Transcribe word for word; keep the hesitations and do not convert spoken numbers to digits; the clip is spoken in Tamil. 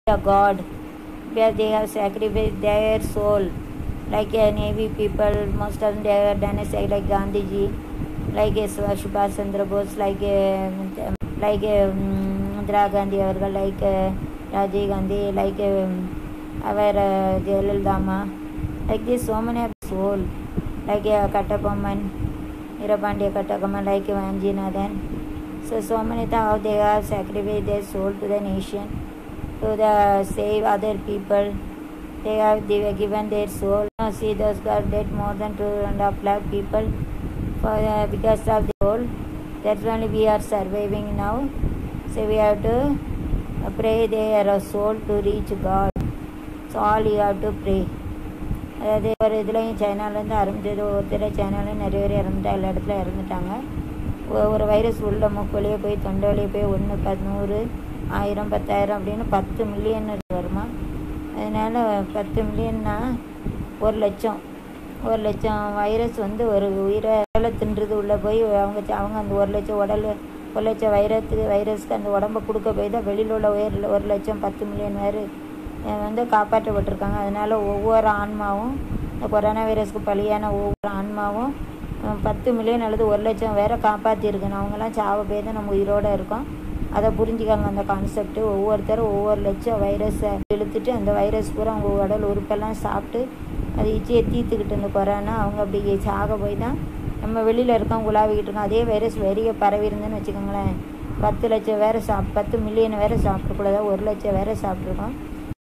a god where they have sacrificed their soul, like a Navy people. Most of them they have done a say like Gandhiji, like a Subhash Chandra Bose, like a like a um, Indira Gandhi, avargal, like a Rajiv Gandhi, like a um, our uh, Jayalalitha, like this. So many have soul, like a Kattabomman, Veerapandiya Kattabomman, like a Vanjinathan. So so many how they have sacrificed their soul to the nation, to the save other people. They have they were given their soul. Now see those got dead more than two and a half lakh people for uh, because of the soul. That's only we are surviving now. So we have to uh, pray their soul to reach God. So all you have to pray. அதாவது ஒரு இதுலையும் சைனாலேருந்து ஆரம்பிச்சது, ஒருத்தர் சைனாலேயும் நிறைய பேர் இறந்துட்டா, எல்லா இடத்துல இறந்துட்டாங்க. ஒரு வைரஸ் உள்ள மூக்கு வழியே போய் தொண்டை வழியே போய் ஒன்று பன்னூறு ஆயிரம் பத்தாயிரம் அப்படின்னு பத்து மில்லியன் வருமா. அதனால் பத்து மில்லியன்னா ஒரு லட்சம் ஒரு லட்சம் வைரஸ் வந்து ஒரு உயிரை தின்றது உள்ளே போய் அவங்க அவங்க அந்த ஒரு லட்சம் உடல் ஒரு லட்சம் வைரத்துக்கு வைரஸ்க்கு அந்த உடம்பை கொடுக்க போய் தான் வெளியில் உள்ள உயர் ஒரு லட்சம் பத்து மில்லியன் பேர் வந்து காப்பாற்றப்பட்டிருக்காங்க. அதனால் ஒவ்வொரு ஆன்மாவும் இந்த கொரோனா வைரஸ்க்கு பலியான ஒவ்வொரு ஆன்மாவும் பத்து மில்லியன் அல்லது ஒரு லட்சம் வேற காப்பாற்றிருக்கணும். அவங்களாம் சாவ போய் தான் நம்ம உயிரோடு இருக்கோம். அதை புரிஞ்சுக்காங்க அந்த கான்செப்ட். ஒவ்வொருத்தரும் ஒவ்வொரு லட்சம் வைரஸை இழுத்துட்டு அந்த வைரஸ் பூரா அவங்க உடல் உறுப்பெல்லாம் சாப்பிட்டு அது இச்சியை தீர்த்துக்கிட்டு இந்த கொரோனா அவங்க அப்படி சாக போய் தான் நம்ம வெளியில் இருக்கோம் உலாவிக்கிட்டு இருக்கோம். அதே வைரஸ் வெறிய பரவி இருந்துன்னு வச்சுக்கோங்களேன், பத்து லட்சம் வேற சாப் பத்து மில்லியன் வேற சாப்பிட்றக்கூடாது, ஒரு லட்சம் வேற சாப்பிட்ருக்கோம்.